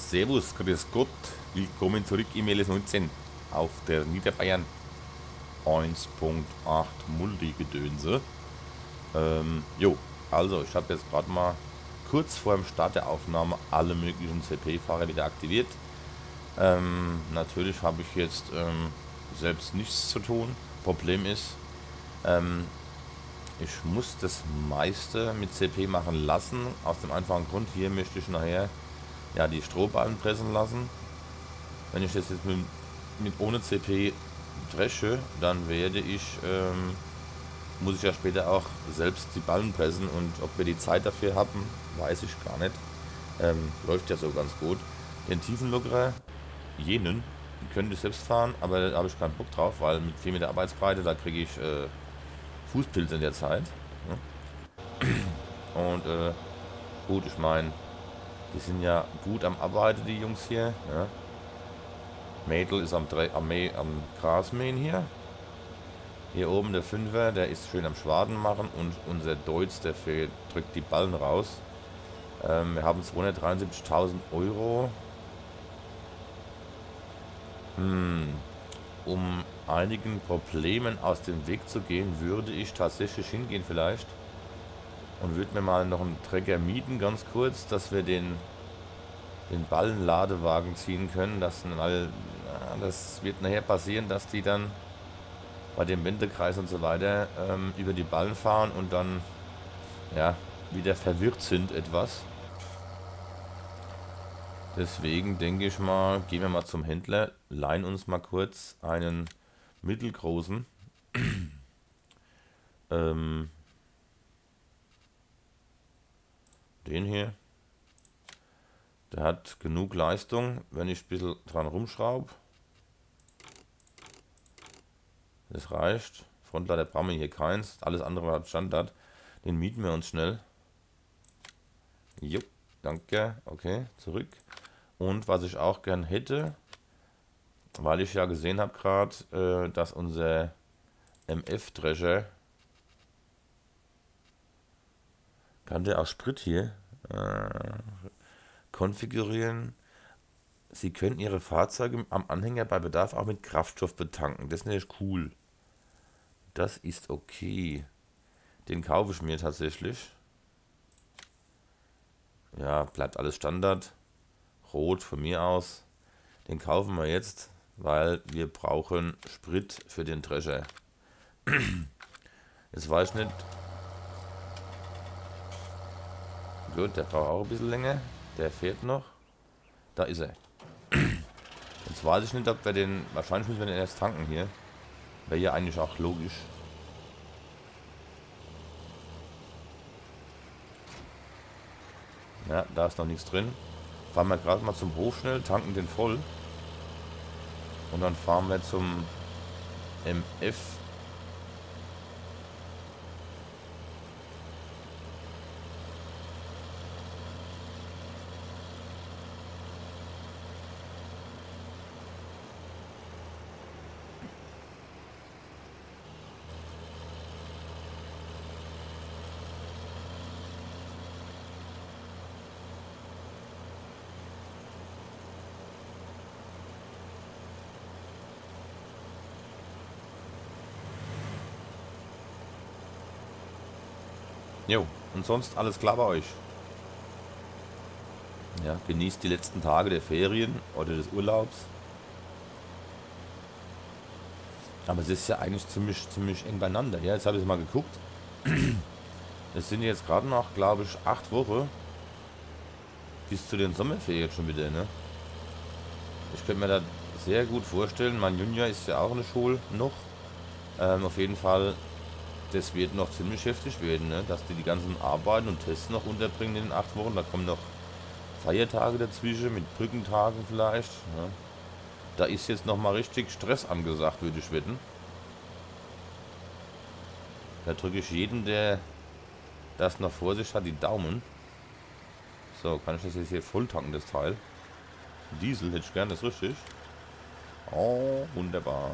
Servus, grüß Gott, willkommen zurück im LS19 auf der Niederbayern 1.8 Multi-Gedönse. Jo, also ich habe jetzt gerade mal kurz vor dem Start der Aufnahme alle möglichen CP-Fahrer wieder aktiviert. Natürlich habe ich jetzt selbst nichts zu tun. Problem ist, ich muss das meiste mit CP machen lassen, aus dem einfachen Grund, hier möchte ich nachher ja die Strohballen pressen lassen. Wenn ich das jetzt mit ohne CP dresche, dann muss ich ja später auch selbst die Ballen pressen, und ob wir die Zeit dafür haben, weiß ich gar nicht. Läuft ja so ganz gut. Den Tiefenlockerer, den könnte ich selbst fahren, aber da habe ich keinen Bock drauf, weil mit 4 Meter Arbeitsbreite, da kriege ich Fußpilze in der Zeit. Ne? Und gut, ich meine, die sind ja gut am Arbeiten, die Jungs hier. Ja. Mädel ist am Grasmähen hier. Hier oben der Fünfer, der ist schön am Schwaden machen, und unser Deutz, der drückt die Ballen raus. Wir haben 273.000 Euro. Um einigen Problemen aus dem Weg zu gehen, würde ich tatsächlich hingehen vielleicht und würde mir mal noch einen Trecker mieten, ganz kurz, dass wir den Ballenladewagen ziehen können. Das wird nachher passieren, dass die dann bei dem Wendekreis und so weiter über die Ballen fahren und dann ja wieder verwirrt sind etwas. Deswegen denke ich mal, gehen wir mal zum Händler, leihen uns mal kurz einen mittelgroßen. Den hier. Der hat genug Leistung, wenn ich ein bisschen dran rumschraube. Das reicht. Frontlader brauchen wir hier keins. Alles andere hat Standard. Den mieten wir uns schnell. Jupp, danke. Okay, zurück. Und was ich auch gern hätte, weil ich ja gesehen habe gerade, dass unser MF-Drescher, kann der auch Sprit hier konfigurieren. Sie können Ihre Fahrzeuge am Anhänger bei Bedarf auch mit Kraftstoff betanken. Das ist natürlich cool. Das ist okay. Den kaufe ich mir tatsächlich. Ja, bleibt alles Standard. Rot von mir aus. Den kaufen wir jetzt, weil wir brauchen Sprit für den Drescher. Jetzt weiß ich nicht. Gut, der braucht auch ein bisschen länger. Der fährt noch. Da ist er. Jetzt weiß ich nicht, ob wir den... Wahrscheinlich müssen wir den erst tanken hier. Wäre ja eigentlich auch logisch. Ja, da ist noch nichts drin. Fahren wir gerade mal zum Hof schnell, tanken den voll. Und dann fahren wir zum MF. Jo, und sonst alles klar bei euch? Ja, genießt die letzten Tage der Ferien oder des Urlaubs. Aber es ist ja eigentlich ziemlich eng beieinander. Ja, jetzt habe ich mal geguckt. Es sind jetzt gerade noch, glaube ich, 8 Wochen bis zu den Sommerferien schon wieder, ne? Ich könnte mir da sehr gut vorstellen, mein Junior ist ja auch in der Schule noch. Auf jeden Fall, das wird noch ziemlich heftig werden, ne? Dass die ganzen Arbeiten und Tests noch unterbringen in den 8 Wochen. Da kommen noch Feiertage dazwischen, mit Brückentagen vielleicht. Ne? Da ist jetzt noch mal richtig Stress angesagt, würde ich wetten. Da drücke ich jeden, der das noch vor sich hat, die Daumen. So, kann ich das jetzt hier voll tanken, das Teil? Diesel hätte ich gern, das ist richtig. Oh, wunderbar.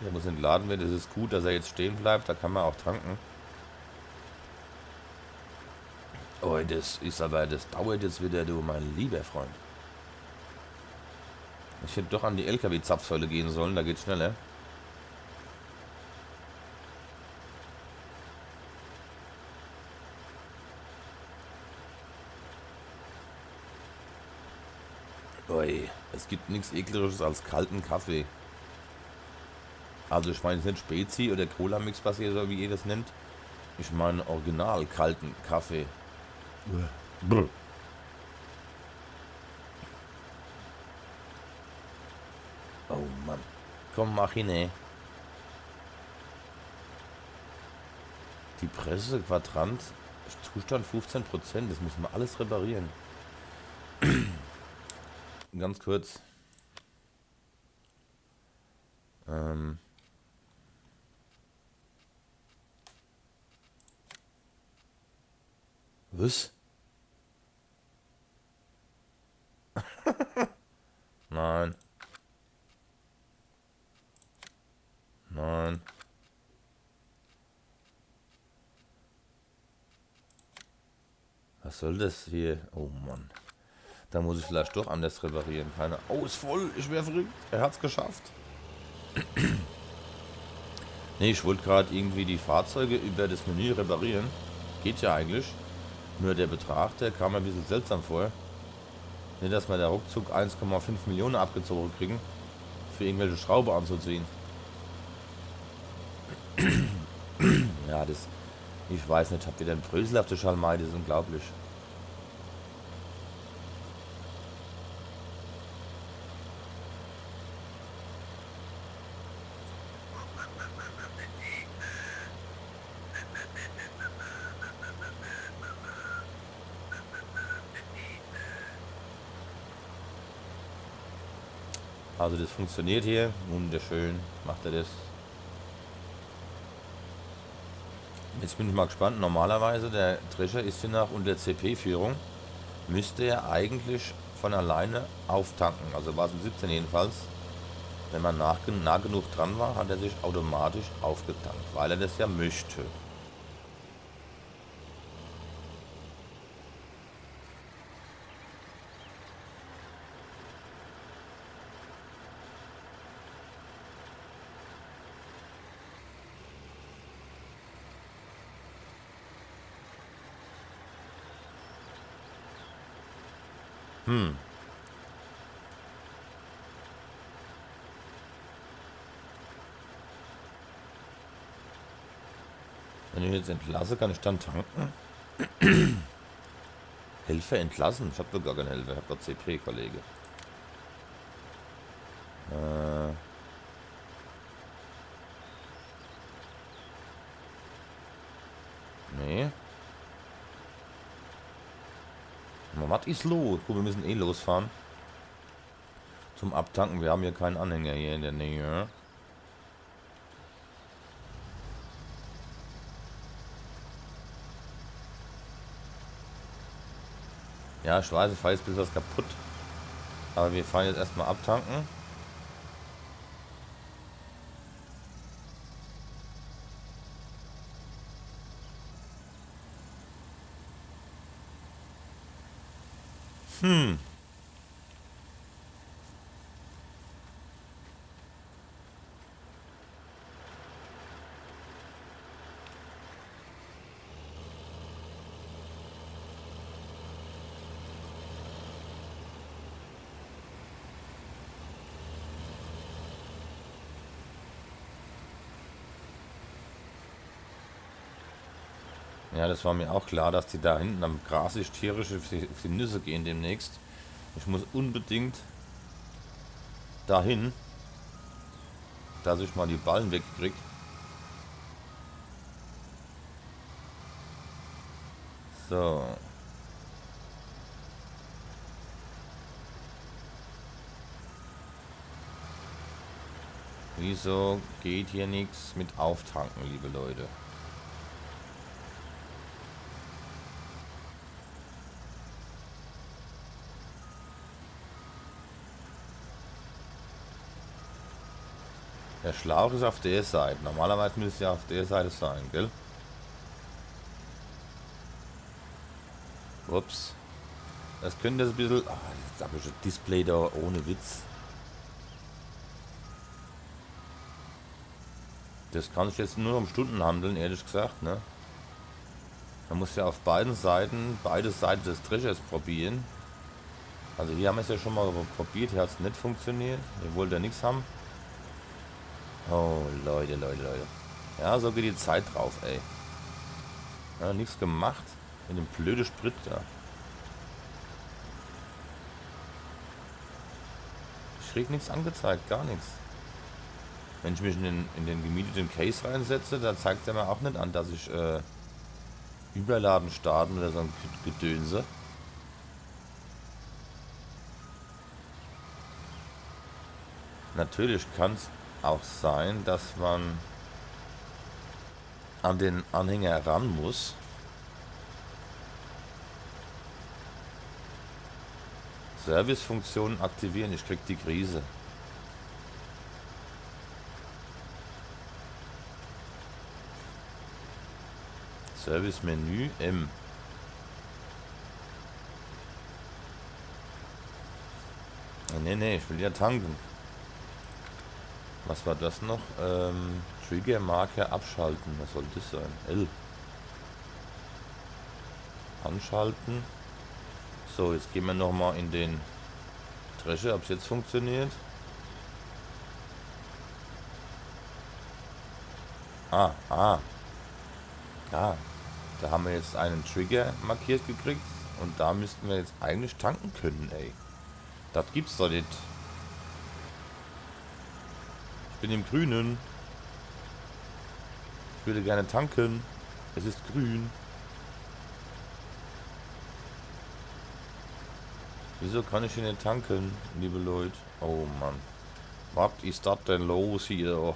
Der muss entladen werden. Es ist gut, dass er jetzt stehen bleibt. Da kann man auch tanken. Oh, das ist aber, das dauert jetzt wieder, du mein lieber Freund. Ich hätte doch an die LKW-Zapfsäule gehen sollen, da geht's schneller. Ui, es gibt nichts eklerisches als kalten Kaffee. Also ich meine jetzt nicht Spezi oder Cola-Mix, was ihr so, wie ihr das nennt. Ich meine original kalten Kaffee. Brr. Oh Mann. Komm, mach hin, ey. Die Presse, Quadrant, Zustand 15%. Das müssen wir alles reparieren. Ganz kurz. Was? Nein. Nein. Was soll das hier? Oh Mann. Da muss ich vielleicht doch anders reparieren. Keine. Oh, ist voll. Ich wäre verrückt. Er hat's geschafft. Nee, ich wollte gerade irgendwie die Fahrzeuge über das Menü reparieren. Geht ja eigentlich. Nur der Betrag, der kam mir ein bisschen seltsam vor. Nicht, dass wir da ruckzuck 1,5 Millionen abgezogen kriegen, für irgendwelche Schraube anzuziehen. Ja, das. Ich weiß nicht, habt ihr denn Brösel auf der Schalmei? Das ist unglaublich. Also das funktioniert hier. Wunderschön. Macht er das. Jetzt bin ich mal gespannt. Normalerweise, der Drescher ist hier nach unter CP-Führung. Müsste er eigentlich von alleine auftanken. Also war es im 17 jedenfalls. Wenn man nah genug dran war, hat er sich automatisch aufgetankt, weil er das ja möchte. Wenn ich jetzt entlasse, kann ich dann tanken? Helfer entlassen? Ich habe doch gar keinen Helfer, ich habe gerade CP, Kollege. Nee. Na, was ist los? Gut, wir müssen eh losfahren. Zum Abtanken. Wir haben hier keinen Anhänger hier in der Nähe. Ja, ich weiß, ich fahre jetzt ein bisschen was kaputt. Aber wir fahren jetzt erstmal abtanken. Ja, das war mir auch klar, dass die da hinten am Gras sich tierisch auf die Nüsse gehen demnächst. Ich muss unbedingt dahin, dass ich mal die Ballen wegkrieg. So. Wieso geht hier nichts mit Auftanken, liebe Leute? Der Schlauch ist auf der Seite. Normalerweise müsste es ja auf der Seite sein, gell? Ups. Das könnte ein bisschen... Ah, jetzt habe ich ein Display da ohne Witz. Das kann sich jetzt nur um Stunden handeln, ehrlich gesagt, ne? Man muss ja auf beiden Seiten, beide Seiten des Treschers probieren. Also hier haben wir es ja schon mal probiert, hier hat es nicht funktioniert. Hier wollte er nichts haben. Oh, Leute. Ja, so geht die Zeit drauf, ey. Ja, nichts gemacht mit dem blöden Sprit da. Ich krieg nichts angezeigt, gar nichts. Wenn ich mich in den gemieteten Case reinsetze, da zeigt er mir auch nicht an, dass ich Überladen starten oder so ein Gedönse. Natürlich kann es auch sein, dass man an den Anhänger ran muss. Servicefunktionen aktivieren, ich krieg die Krise. Service-Menü M. Nee, ich will ja tanken. Was war das noch? Trigger-Marker abschalten. Was soll das sein? L. Anschalten. So, jetzt gehen wir nochmal in den Drescher, ob es jetzt funktioniert. Da haben wir jetzt einen Trigger markiert gekriegt. Und da müssten wir jetzt eigentlich tanken können, ey. Das gibt's doch nicht. Ich bin im Grünen. Ich würde gerne tanken. Es ist grün. Wieso kann ich hier nicht tanken, liebe Leute? Oh Mann. Was ist das denn los hier?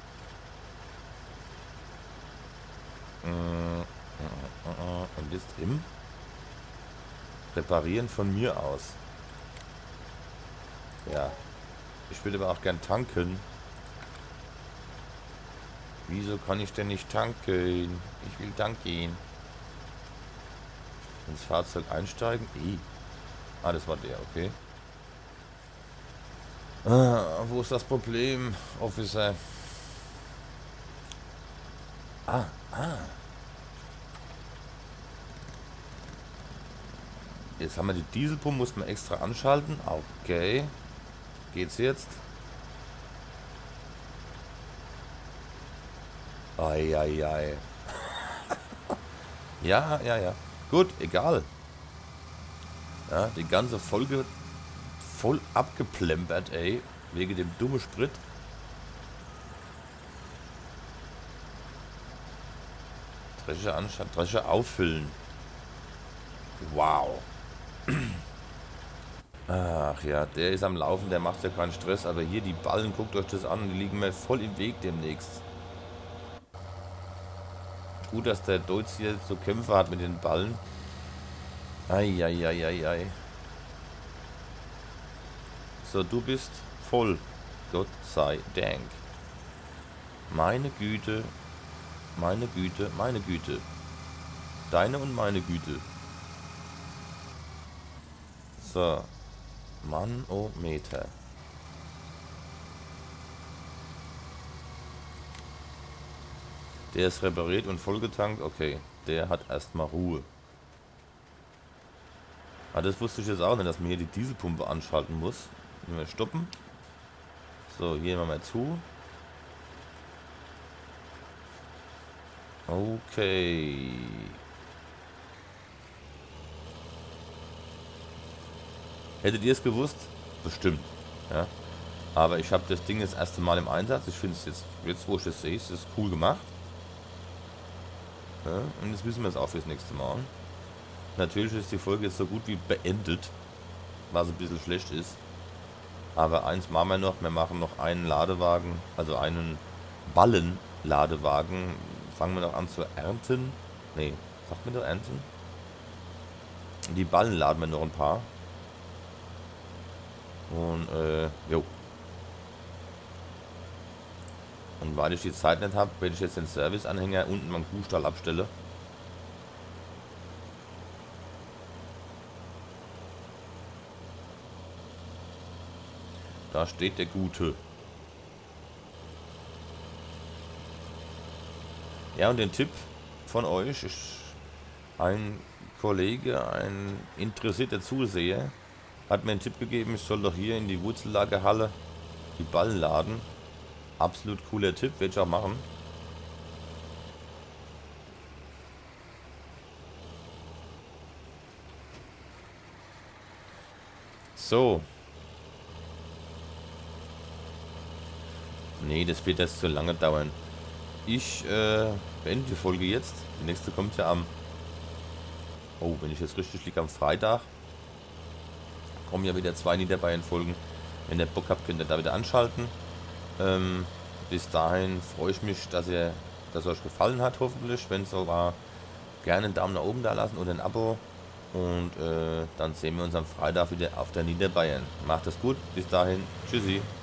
Und jetzt im Reparieren von mir aus. Ja. Ich würde aber auch gern tanken. Wieso kann ich denn nicht tanken? Ich will tanken. Ins Fahrzeug einsteigen? Ah, das war der, okay. Wo ist das Problem, Officer? Jetzt haben wir die Dieselpumpe, muss man extra anschalten. Okay. Geht's jetzt? Eieiei. Ja. Gut, egal. Ja, die ganze Folge voll abgeplempert, ey. Wegen dem dummen Sprit. Drescher auffüllen. Wow. Ach ja, der ist am Laufen, der macht ja keinen Stress. Aber hier die Ballen, guckt euch das an, die liegen mir voll im Weg demnächst. Gut, dass der Deutz hier so Kämpfe hat mit den Ballen. Eieieiei. So, du bist voll. Gott sei Dank. Meine Güte. Meine Güte. Deine und meine Güte. So. Manometer. Der ist repariert und vollgetankt. Okay. Der hat erstmal Ruhe. Das wusste ich jetzt auch nicht, dass man hier die Dieselpumpe anschalten muss. Wir stoppen. So, hier machen wir zu. Okay. Hättet ihr es gewusst? Bestimmt. Ja. Aber ich habe das Ding das erste Mal im Einsatz. Ich finde es jetzt wo ich es sehe, ist es cool gemacht. Ja, und jetzt wissen wir es auch fürs nächste Mal. Natürlich ist die Folge jetzt so gut wie beendet. Was ein bisschen schlecht ist. Aber eins machen wir noch. Wir machen noch einen Ladewagen, also einen Ballenladewagen. Fangen wir noch an zu ernten. Nee, sagt man doch ernten? Die Ballen laden wir noch ein paar. Und, jo. Und weil ich die Zeit nicht habe, werde ich jetzt den Serviceanhänger unten beim Kuhstall abstellen. Da steht der Gute. Ja, und den Tipp von euch, ein Kollege, ein interessierter Zuseher, hat mir einen Tipp gegeben, ich soll doch hier in die Wurzellagerhalle die Ballen laden. Absolut cooler Tipp, werde ich auch machen. So. Nee, das wird jetzt zu lange dauern. Ich beende die Folge jetzt. Die nächste kommt ja am... Oh, wenn ich jetzt richtig liege, am Freitag. Kommen ja wieder 2 Niederbayern-Folgen. Wenn ihr Bock habt, könnt ihr da wieder anschalten. Bis dahin freue ich mich, dass es euch gefallen hat, hoffentlich. Wenn es so war, gerne einen Daumen nach oben da lassen oder ein Abo. Und dann sehen wir uns am Freitag wieder auf der Niederbayern. Macht es gut. Bis dahin. Tschüssi.